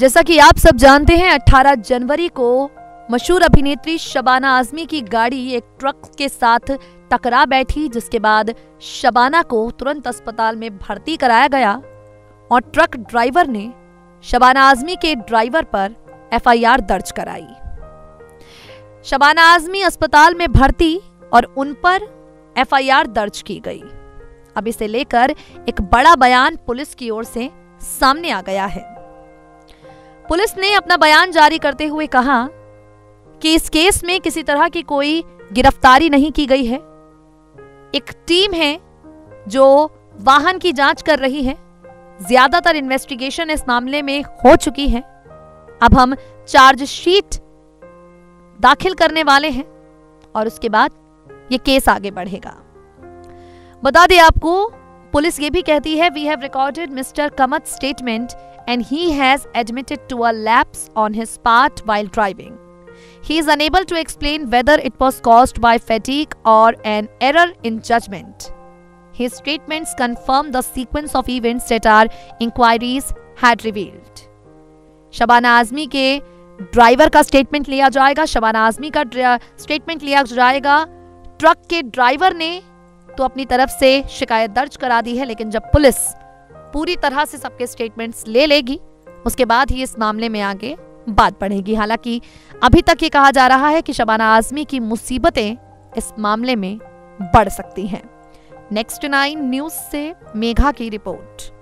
जैसा कि आप सब जानते हैं 18 जनवरी को मशहूर अभिनेत्री शबाना आजमी की गाड़ी एक ट्रक के साथ टकरा बैठी, जिसके बाद शबाना को तुरंत अस्पताल में भर्ती कराया गया और ट्रक ड्राइवर ने शबाना आजमी के ड्राइवर पर एफआईआर दर्ज कराई। शबाना आजमी अस्पताल में भर्ती और उन पर एफआईआर दर्ज की गई। अब इसे लेकर एक बड़ा बयान पुलिस की ओर से सामने आ गया है। पुलिस ने अपना बयान जारी करते हुए कहा कि इस केस में किसी तरह की कोई गिरफ्तारी नहीं की गई है। एक टीम है जो वाहन की जांच कर रही है। ज्यादातर इन्वेस्टिगेशन इस मामले में हो चुकी है। अब हम चार्जशीट दाखिल करने वाले हैं और उसके बाद ये केस आगे बढ़ेगा। बता दें आपको, पुलिस ये भी कहती है, we have recorded Mr Kamat statement and he has admitted to a lapse on his part while driving. He is unable to explain whether it was caused by fatigue or an error in judgment. His statements confirm the sequence of events that our inquiries had revealed. Shabana Azmi के driver का statement लिया जाएगा। शबाना आजमी का statement लिया जाएगा। Truck के driver ने तो अपनी तरफ से शिकायत दर्ज करा दी है, लेकिन जब पुलिस पूरी तरह से सबके स्टेटमेंट्स ले लेगी उसके बाद ही इस मामले में आगे बात बढ़ेगी। हालांकि अभी तक ये कहा जा रहा है कि शबाना आजमी की मुसीबतें इस मामले में बढ़ सकती हैं। नेक्स्ट 9 न्यूज से मेघा की रिपोर्ट।